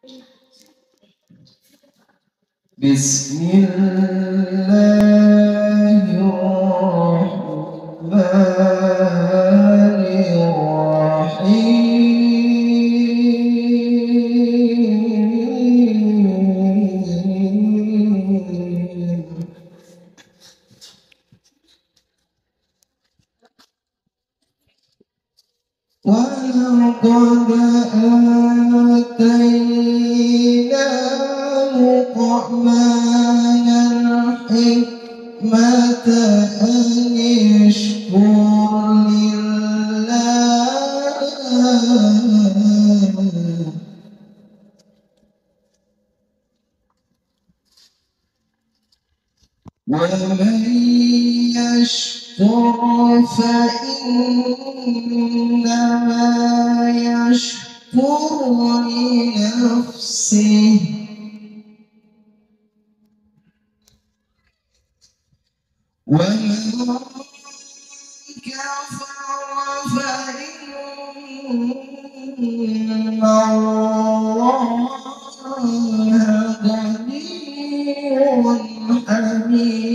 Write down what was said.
بسم الله الرحمن الرحيم ولقد آتينا لقمان الحكمة أن يشكر لله ومن يشكر فإنما يشكر لنفسه ومن كفر فإن الله غني حميد